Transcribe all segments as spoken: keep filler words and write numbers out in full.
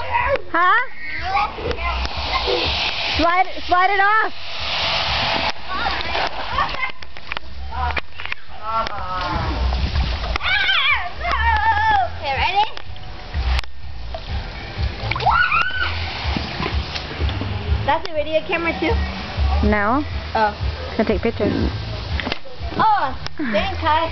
Huh? Slide, slide it off. Okay, ready? That's a video camera too? No. Oh. It's gonna take pictures. Oh, dang, Kai.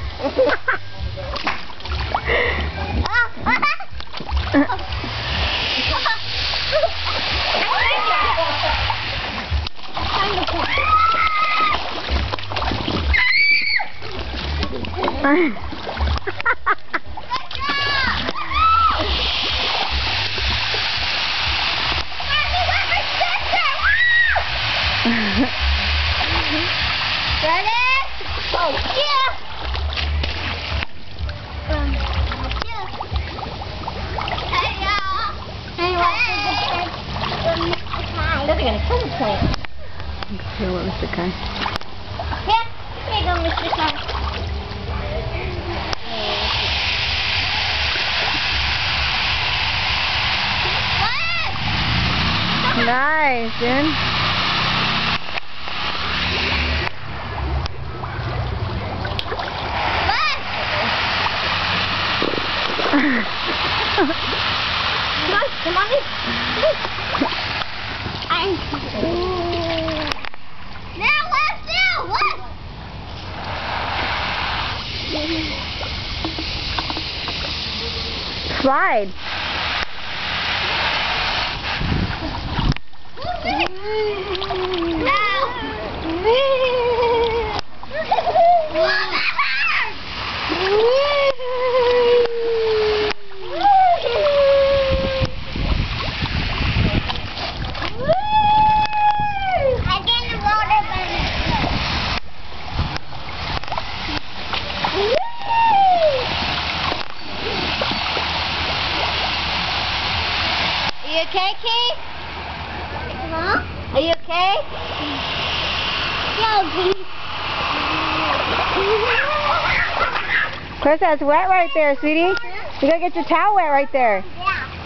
Ready? Oh, yeah! Um, yeah. Hey, y'all! Hey, what's They're gonna kill the plant. Okay, what, Mister Kai? Yeah, here you go, Mister Kai. Nice, dude. Come on, come on in. I'm... Now, left, now, left. Slide. Are you okay, Kate? Huh? Are you okay? Yeah, Chris, that's wet right there, sweetie. You gotta get your towel wet right there. Yeah.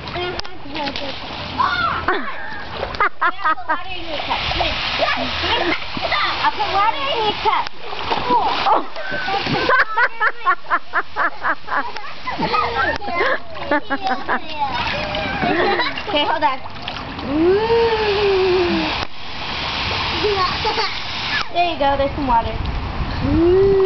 I'll put water in your cup. Okay, hold on. There you go, there's some water.